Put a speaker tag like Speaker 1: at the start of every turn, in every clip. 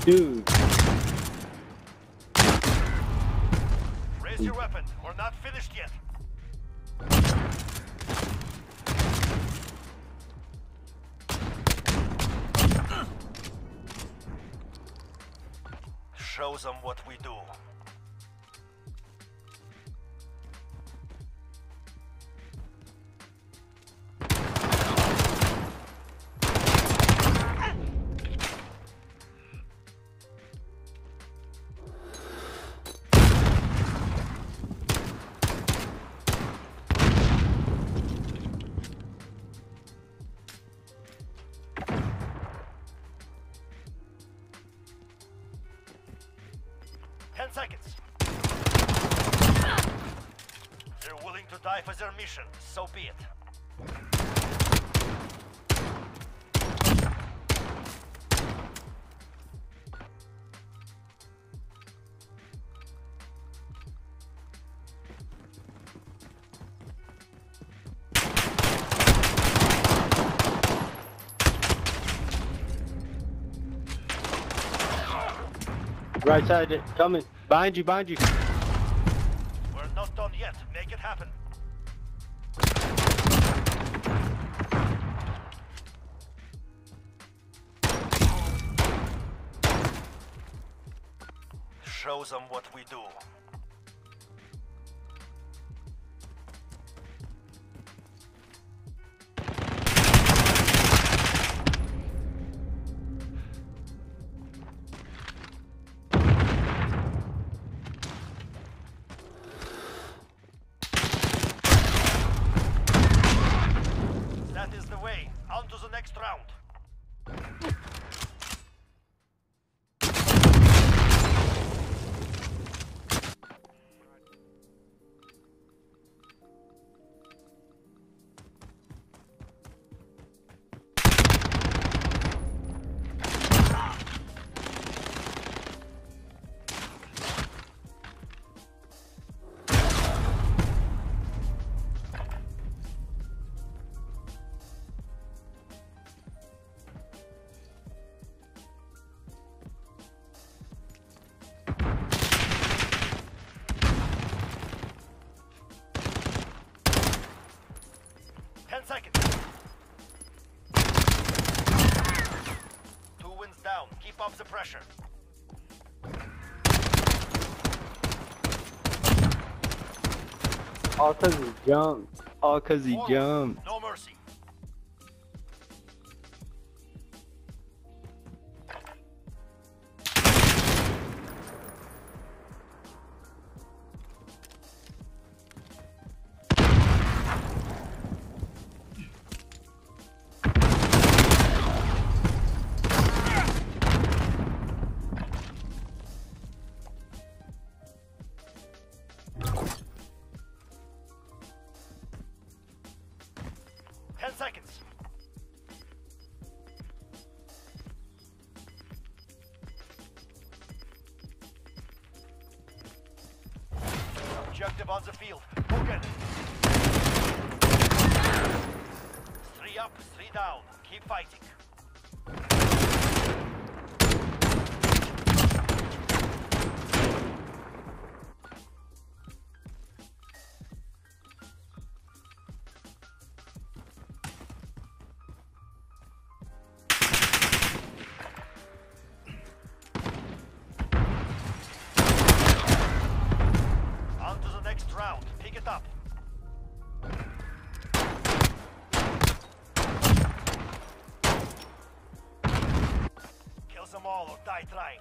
Speaker 1: Dude.
Speaker 2: Raise your weapon. We're not finished yet. Show them what we do. Seconds. They're willing to die for their mission, so be it.
Speaker 1: Right side, coming. Behind you, behind you.
Speaker 2: We're not done yet. Make it happen. Show them what we do. That is the way. On to the next round. Seconds. 2 wins down. Keep up the pressure.
Speaker 1: All cause he jumped. All cause he jumped.
Speaker 2: No mercy. Seconds. Objective on the field. Go get it. 3 up, 3 down. Keep fighting. Next round, pick it up. Kill them all or die trying.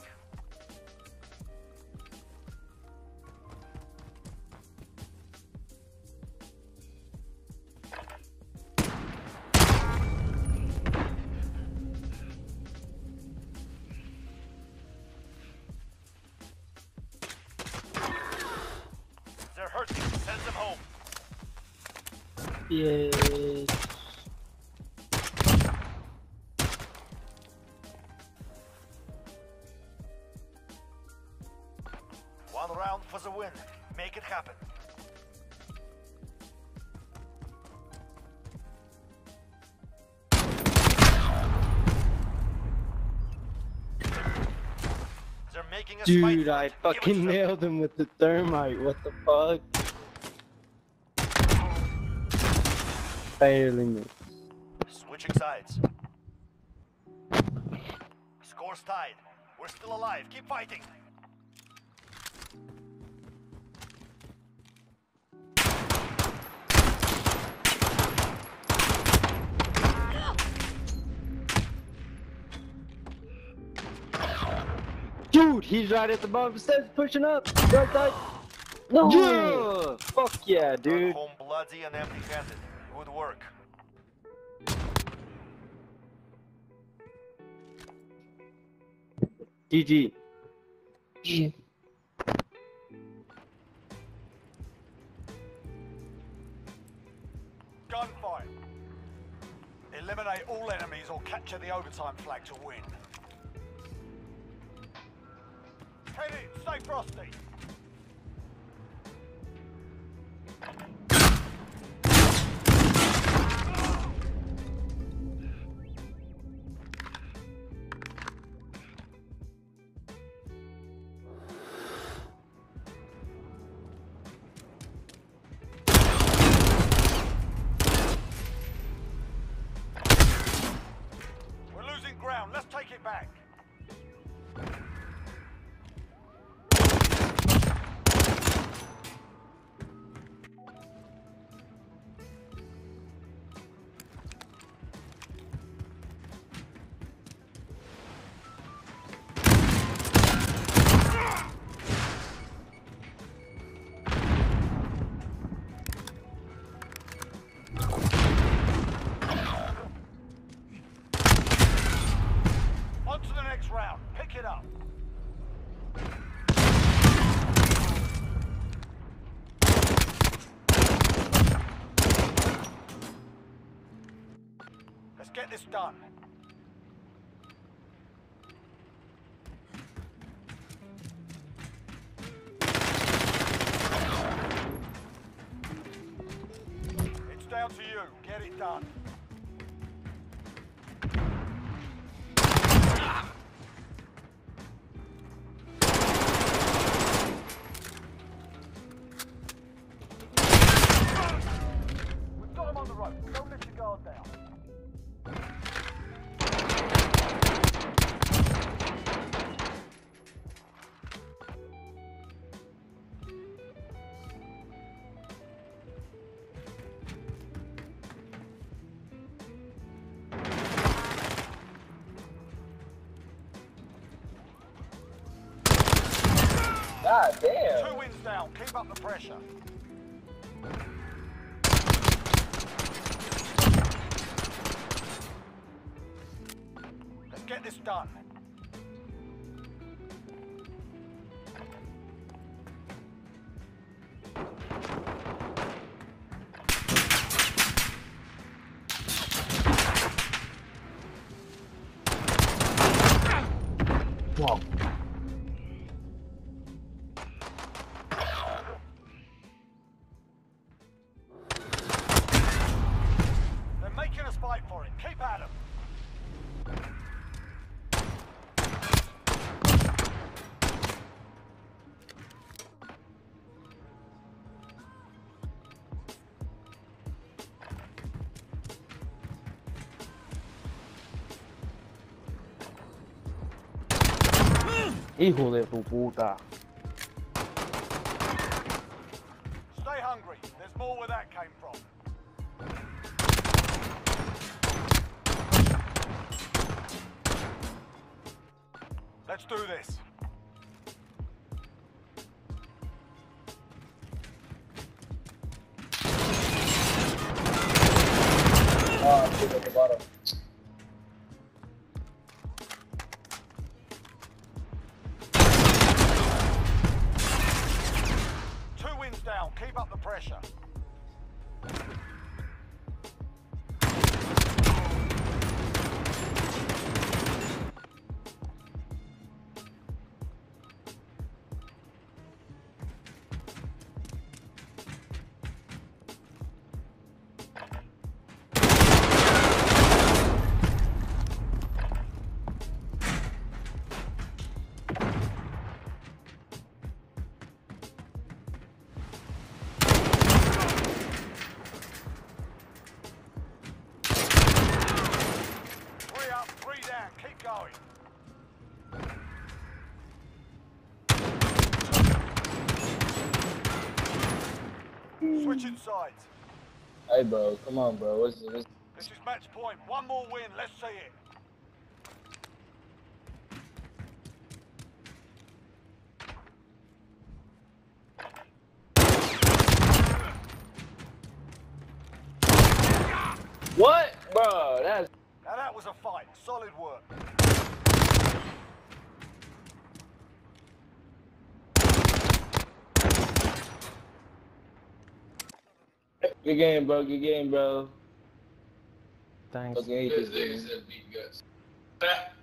Speaker 2: They're hurting. Send them home.
Speaker 1: Yes.
Speaker 2: One round for the win. Make it happen. making us
Speaker 1: Dude,
Speaker 2: fight.
Speaker 1: I
Speaker 2: Give it
Speaker 1: fucking
Speaker 2: to them.
Speaker 1: nailed him with the thermite. What the fuck? Failing it.
Speaker 2: Switching sides. Score's tied. We're still alive. Keep fighting.
Speaker 1: Dude, he's right at the bottom of the steps, pushing up. Right side. No. Yeah. Fuck yeah,
Speaker 2: Got
Speaker 1: dude.
Speaker 2: home bloody and empty-handed. Good work.
Speaker 1: GG.
Speaker 2: Gunfight. Eliminate all enemies or capture the overtime flag to win. Head in, stay frosty. We're losing ground, let's take it back. On to the next round. Pick it up. Let's get this done. It's down to you. Get it done. We've got him on the rope. Don't let your guard down.
Speaker 1: God damn.
Speaker 2: 2 wins down. Keep up the pressure. Let's get this done.
Speaker 1: Whoa.
Speaker 2: They're making us fight for it. Keep at 'em.
Speaker 1: Hijo de tu puta.
Speaker 2: Stay hungry. There's more where that came from. Let's do this.
Speaker 1: Shit at the bottom.
Speaker 2: Two wins down. Keep up the pressure. Switching sides.
Speaker 1: Hey, bro, come on, bro. What's
Speaker 2: This is match point. One more win. Let's see it.
Speaker 1: what, bro? That's
Speaker 2: Now that was a fight. Solid work.
Speaker 1: good game, bro. Good game, bro.
Speaker 3: Thanks.
Speaker 1: Okay, hate this game.